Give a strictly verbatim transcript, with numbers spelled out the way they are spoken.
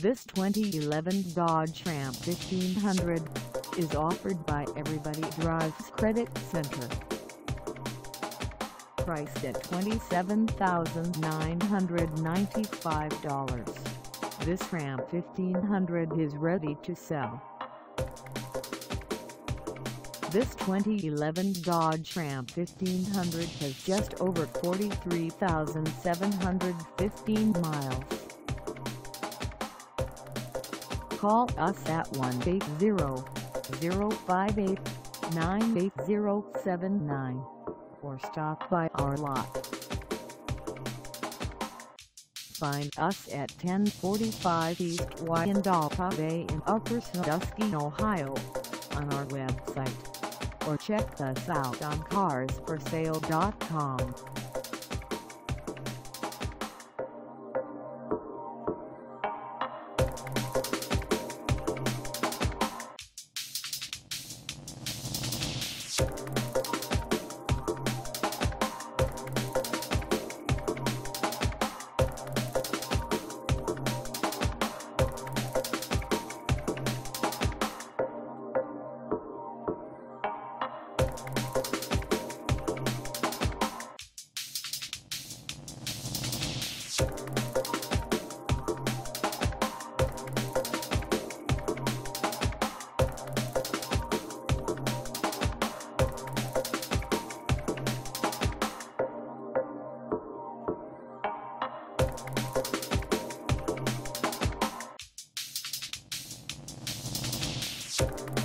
This twenty eleven Dodge Ram fifteen hundred is offered by Everybody Drives Credit Center. Priced at twenty-seven thousand nine hundred ninety-five dollars, this Ram fifteen hundred is ready to sell. This twenty eleven Dodge Ram fifteen hundred has just over forty-three thousand seven hundred fifteen miles. Call us at one eight zero, zero five eight, nine eight zero seven nine or stop by our lot. Find us at ten forty-five East Wyandot Ave in Upper Sandusky, Ohio, on our website, or check us out on cars for sale dot com. You